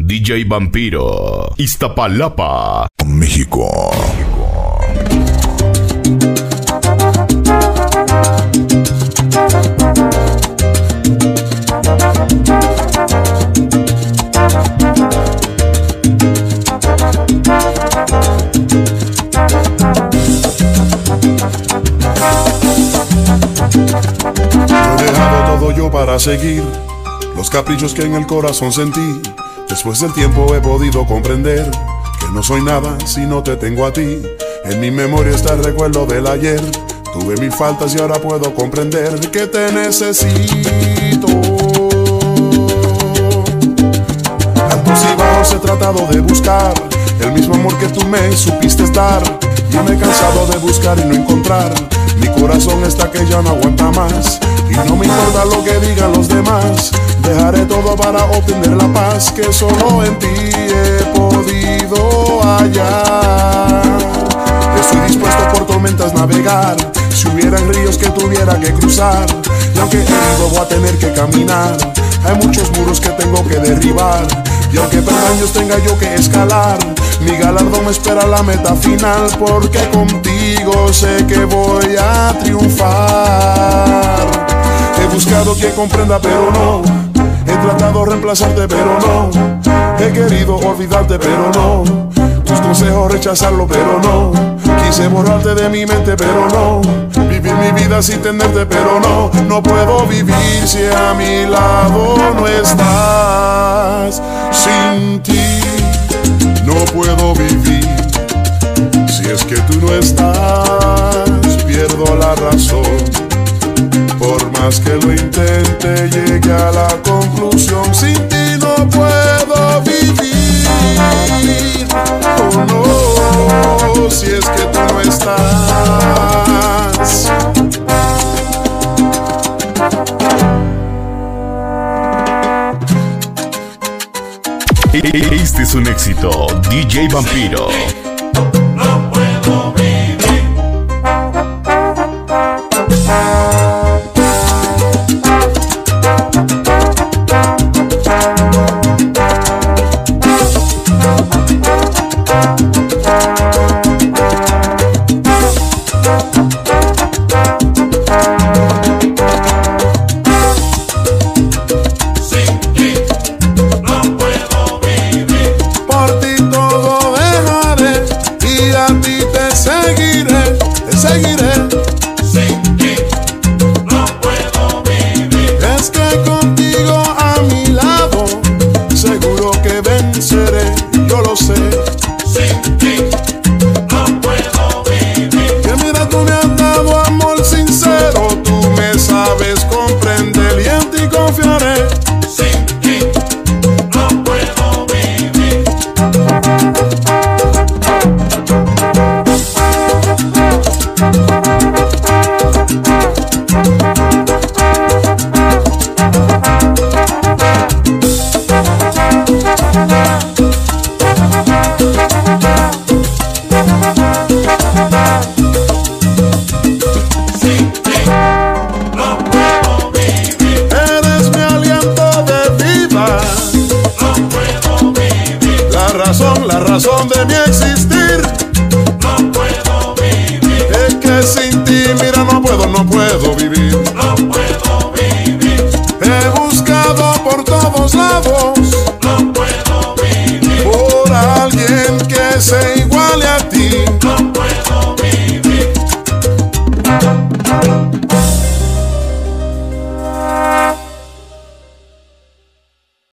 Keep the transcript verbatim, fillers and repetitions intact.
D J Vampiro, Iztapalapa, México. He dejado todo yo para seguir los caprichos que en el corazón sentí. Después del tiempo he podido comprender que no soy nada si no te tengo a ti. En mi memoria está el recuerdo del ayer. Tuve mis faltas y ahora puedo comprender que te necesito. Altos y bajos he tratado de buscar el mismo amor que tú me supiste dar. Y me he cansado de buscar y no encontrar. Mi corazón está que ya no aguanta más. Y no me importa lo que digan los demás. Dejaré todo para obtener la paz que solo en ti he podido hallar. Estoy dispuesto por tormentas navegar. Si hubieran ríos que tuviera que cruzar. Y aunque herido voy a tener que caminar. Hay muchos muros que tengo que derribar. Y aunque peldaños tenga yo que escalar, mi galardón me espera la meta final. Porque contigo sé que voy a triunfar. He buscado quien comprenda pero no. He tratado de reemplazarte pero no. He querido olvidarte pero no. Tus consejos rechazarlo pero no. Quise borrarte de mi mente pero no. Vivir mi vida sin tenerte pero no. No puedo vivir si a mi lado no estás. Sin ti no puedo vivir. Si es que tú no estás, pierdo la razón. Por más que lo intente, llegué a la conclusión. Sin ti no puedo vivir. Oh no, si es que tú no estás. Este es un éxito, D J Vampiro. No puedo vivir. La razón de mi existir. No puedo vivir. Es que sin ti, mira, no puedo, no puedo vivir. No puedo vivir. He buscado por todos lados